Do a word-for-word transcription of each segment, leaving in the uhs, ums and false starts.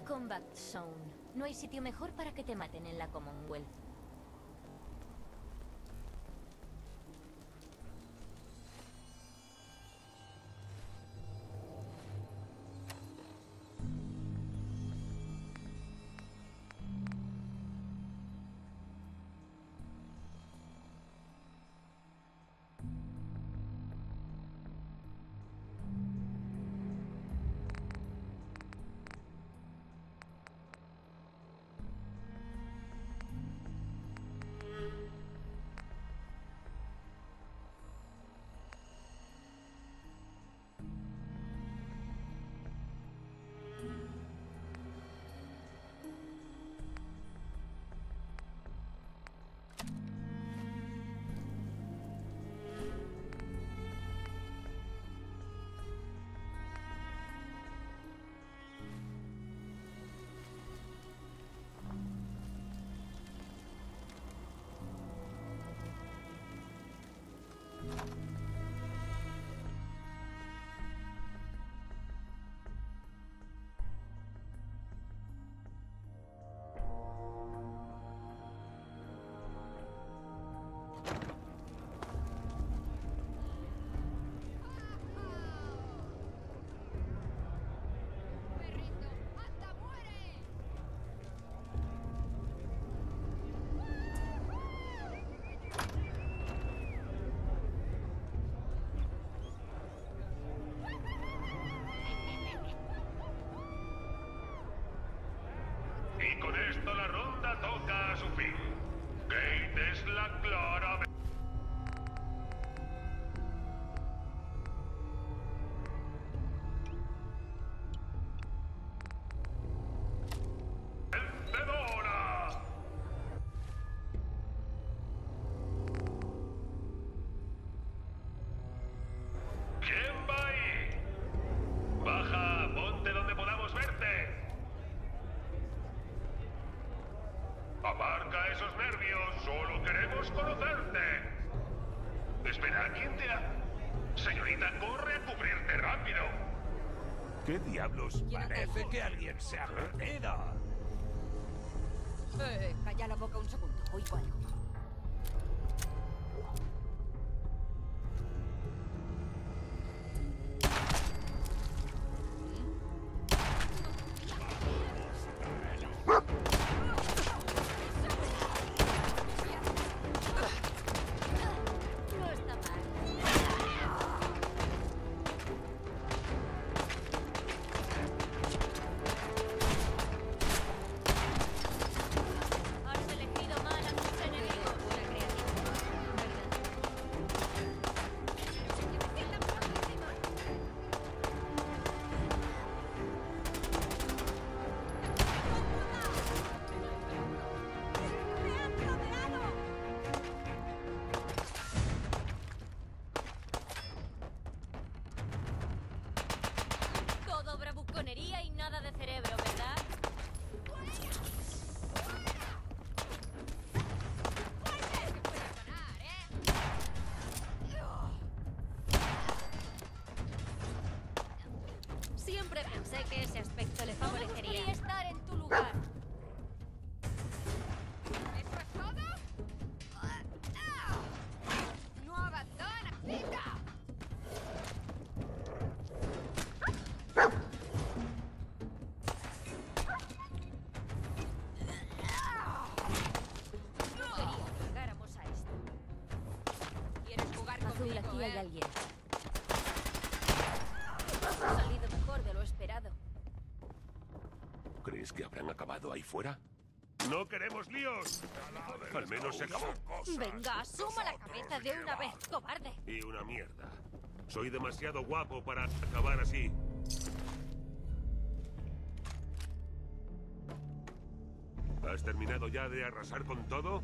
Combat Zone. No hay sitio mejor para que te maten en la Commonwealth. Y con esto la ronda toca a su fin. Kate es la clara... ¡Vencedora! ¿Quién va ahí? Baja, ponte donde podamos verte. Aparca esos nervios, solo queremos conocerte. Espera, ¿quién te ha...? Señorita, corre a cubrirte rápido. ¿Qué diablos? Parece que alguien se ha perdido. Eh, calla la boca un segundo, oigo algo. Y nada de cerebro, ¿verdad? Siempre pensé que ese aspecto le favorecería. Me gustaría estar en tu lugar. ¿Eso es todo? ¡No abandona, chica! Azul, aquí hay alguien. Ha salido mejor de lo esperado. ¿Crees que habrán acabado ahí fuera? ¡No queremos líos! Al menos se acabó. Venga, asuma la cabeza de una vez, cobarde. Y una mierda. Soy demasiado guapo para acabar así. ¿Has terminado ya de arrasar con todo?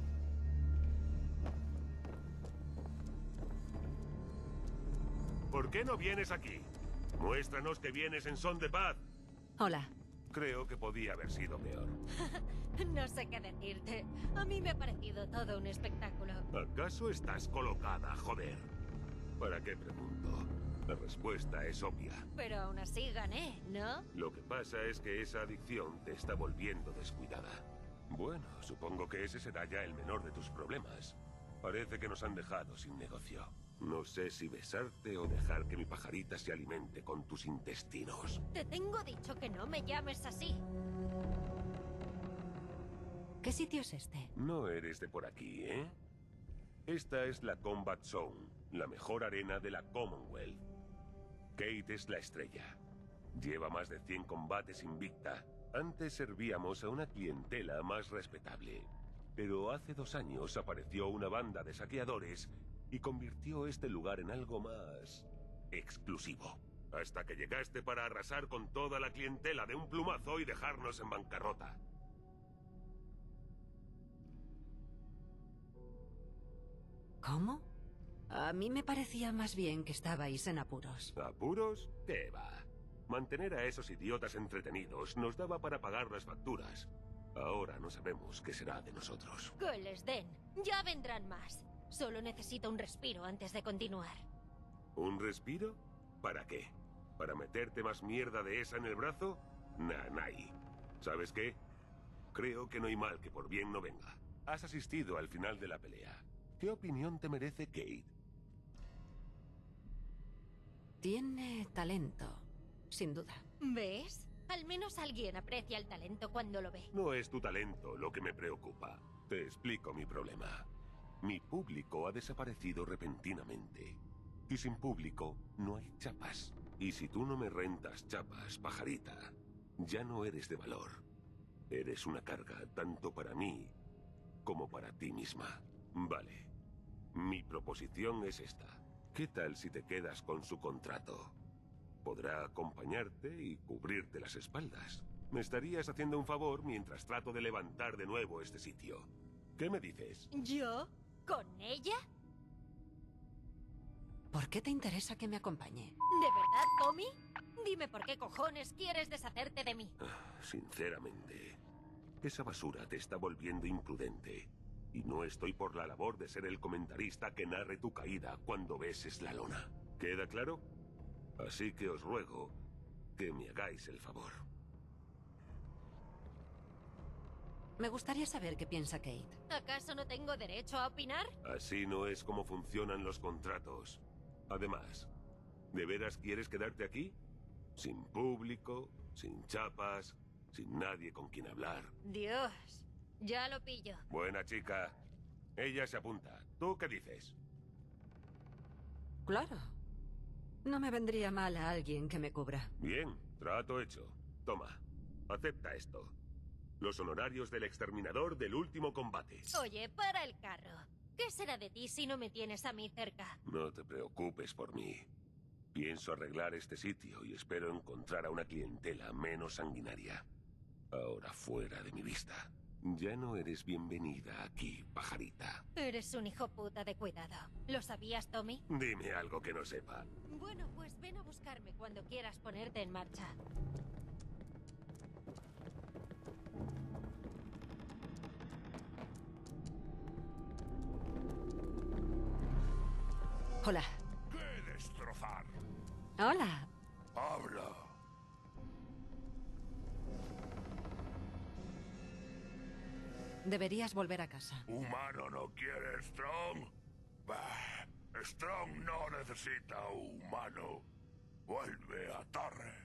¿Por qué no vienes aquí? Muéstranos que vienes en son de paz. Hola. Creo que podía haber sido peor. No sé qué decirte. A mí me ha parecido todo un espectáculo. ¿Acaso estás colocada, joder? ¿Para qué pregunto? La respuesta es obvia. Pero aún así gané, ¿no? Lo que pasa es que esa adicción te está volviendo descuidada. Bueno, supongo que ese será ya el menor de tus problemas. Parece que nos han dejado sin negocio. No sé si besarte o dejar que mi pajarita se alimente con tus intestinos. Te tengo dicho que no me llames así. ¿Qué sitio es este? No eres de por aquí, ¿eh? Esta es la Combat Zone, la mejor arena de la Commonwealth. Kate es la estrella. Lleva más de cien combates invicta. Antes servíamos a una clientela más respetable. Pero hace dos años apareció una banda de saqueadores y convirtió este lugar en algo más exclusivo. Hasta que llegaste para arrasar con toda la clientela de un plumazo y dejarnos en bancarrota. ¿Cómo? A mí me parecía más bien que estabais en apuros. ¿Apuros? ¿Qué va? Mantener a esos idiotas entretenidos nos daba para pagar las facturas. Ahora no sabemos qué será de nosotros. Que les den. Ya vendrán más. Solo necesito un respiro antes de continuar. ¿Un respiro? ¿Para qué? ¿Para meterte más mierda de esa en el brazo? Nah, nay. ¿Sabes qué? Creo que no hay mal que por bien no venga. Has asistido al final de la pelea. ¿Qué opinión te merece Kate? Tiene talento, sin duda. ¿Ves? Al menos alguien aprecia el talento cuando lo ve. No es tu talento lo que me preocupa. Te explico mi problema. Mi público ha desaparecido repentinamente. Y sin público no hay chapas. Y si tú no me rentas chapas, pajarita, ya no eres de valor. Eres una carga tanto para mí como para ti misma. Vale. Mi proposición es esta. ¿Qué tal si te quedas con su contrato? Podrá acompañarte y cubrirte las espaldas. Me estarías haciendo un favor mientras trato de levantar de nuevo este sitio. ¿Qué me dices? ¿Yo? ¿Con ella? ¿Por qué te interesa que me acompañe? ¿De verdad, Tommy? Dime por qué cojones quieres deshacerte de mí. Ah, sinceramente, esa basura te está volviendo imprudente. Y no estoy por la labor de ser el comentarista que narre tu caída cuando beses la lona. ¿Queda claro? Así que os ruego que me hagáis el favor. Me gustaría saber qué piensa Kate. ¿Acaso no tengo derecho a opinar? Así no es como funcionan los contratos. Además, ¿de veras quieres quedarte aquí? Sin público, sin chapas, sin nadie con quien hablar. Dios, ya lo pillo. Buena chica. Ella se apunta. ¿Tú qué dices? Claro. No me vendría mal a alguien que me cubra. Bien, trato hecho. Toma, acepta esto. Los honorarios del exterminador del último combate. Oye, para el carro. ¿Qué será de ti si no me tienes a mí cerca? No te preocupes por mí. Pienso arreglar este sitio y espero encontrar a una clientela menos sanguinaria. Ahora fuera de mi vista. Ya no eres bienvenida aquí, pajarita. Eres un hijo puta de cuidado. ¿Lo sabías, Tommy? Dime algo que no sepa. Bueno, pues ven a buscarme cuando quieras ponerte en marcha. Hola. ¿Qué destrozar? Hola. Habla. Deberías volver a casa. ¿Humano no quiere Strong? Bah, Strong no necesita humano. Vuelve a Torre.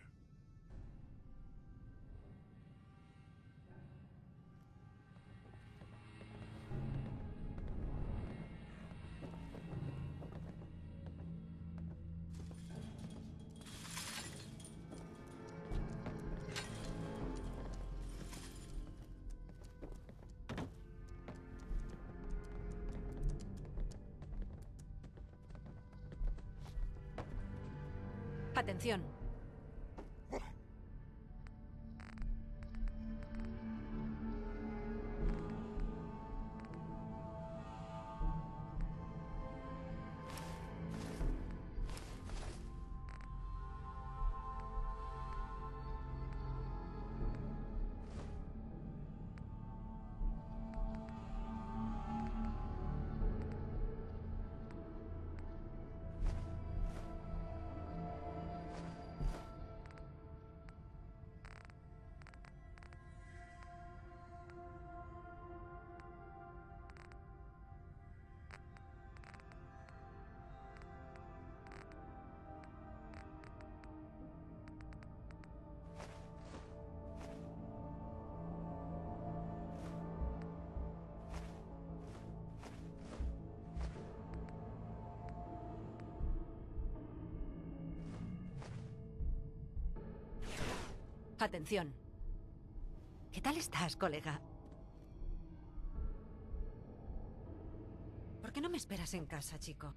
Atención. Atención. ¿Qué tal estás, colega? ¿Por qué no me esperas en casa, chico?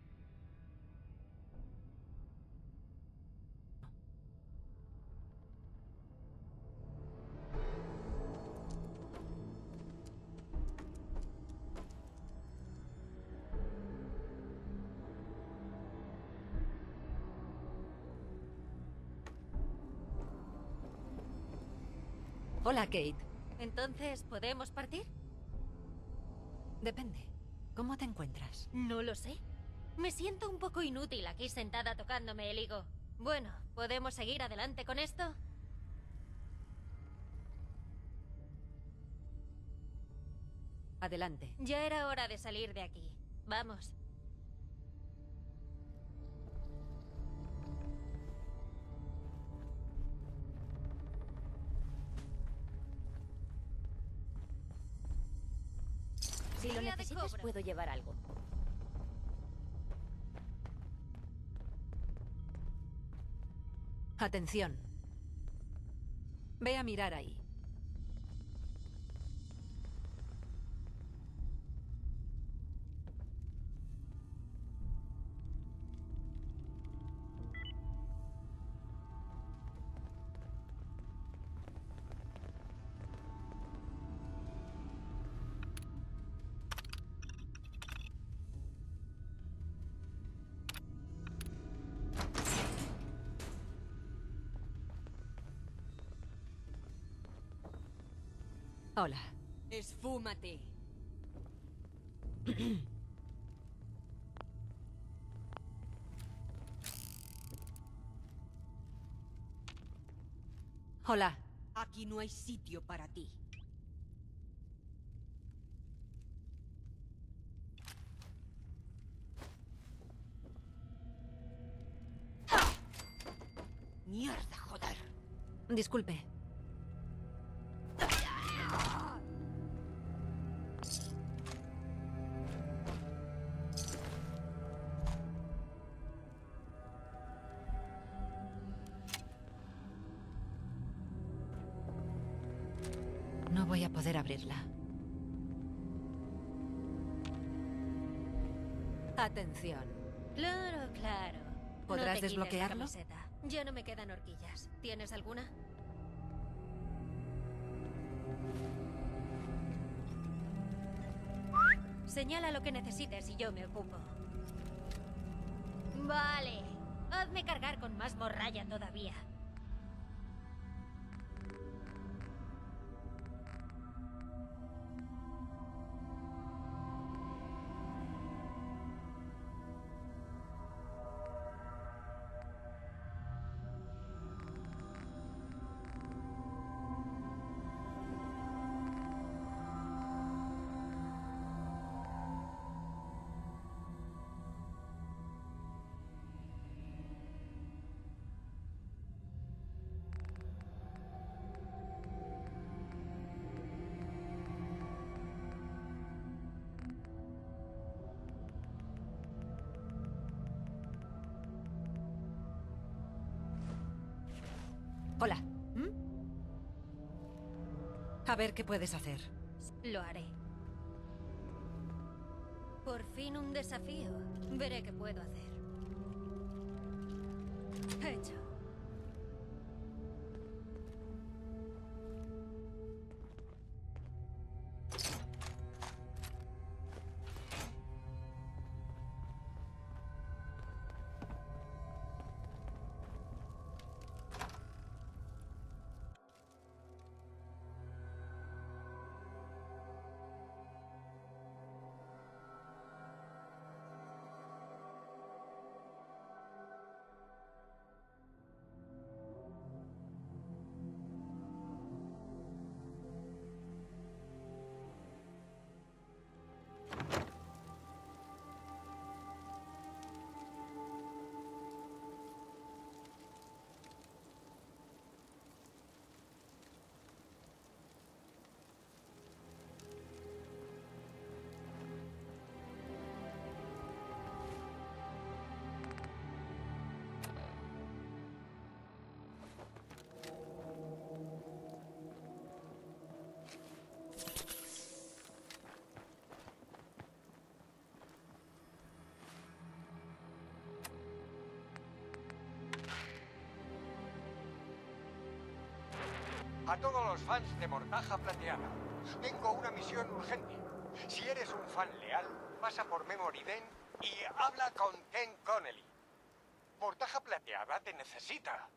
Hola, Kate. Entonces, ¿podemos partir? Depende. ¿Cómo te encuentras? No lo sé. Me siento un poco inútil aquí sentada tocándome el higo. Bueno, ¿podemos seguir adelante con esto? Adelante. Ya era hora de salir de aquí. Vamos. Si lo Día de necesitas, cobro. puedo llevar algo. Atención. Ve a mirar ahí. Hola. Esfúmate. Hola. Aquí no hay sitio para ti. Mierda, joder. Disculpe. No voy a poder abrirla. Atención. Claro, claro. ¿Podrás No te quites la desbloquearlo? camiseta. Ya no me quedan horquillas. ¿Tienes alguna? Señala lo que necesites y yo me ocupo. Vale. Hazme cargar con más morralla todavía. Hola. ¿Mm? A ver qué puedes hacer. Lo haré. Por fin un desafío. Veré qué puedo hacer. Hecho. A todos los fans de Mortaja Plateada, tengo una misión urgente. Si eres un fan leal, pasa por Memory Den y habla con Ken Connelly. Mortaja Plateada te necesita.